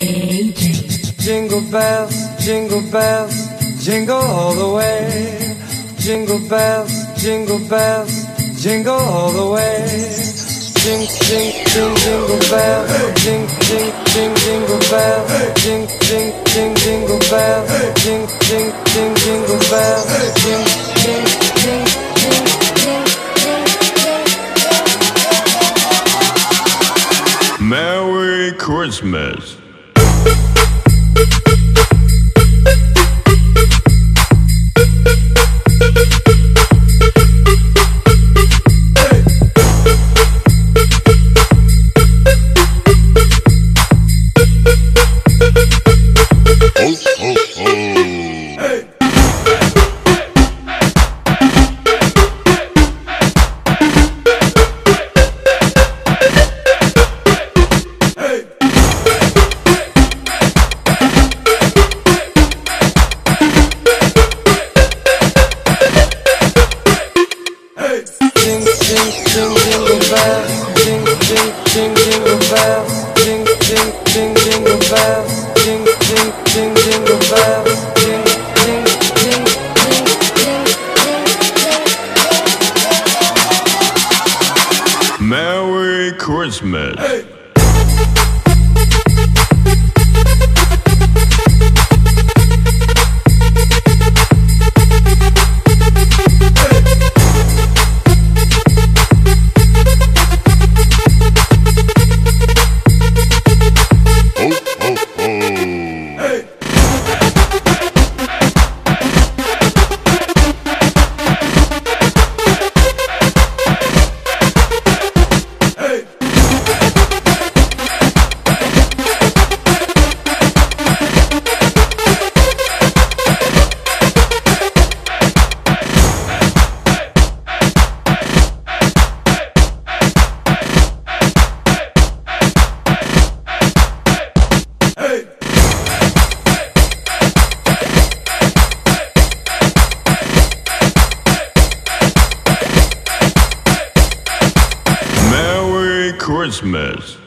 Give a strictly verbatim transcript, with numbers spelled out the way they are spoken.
Jingle bells, jingle bells, jingle all the way. Jingle bells, jingle bells, jingle all the way. Jing, jing, jing, jingle bells, jing, jing, jing, jingle bells, jing, jing, jing, jingle bells, jing, jing, jing, jingle bells, jing, jing, jing, jing, jing, jing. Merry Christmas. Merry Christmas. Hey. Christmas.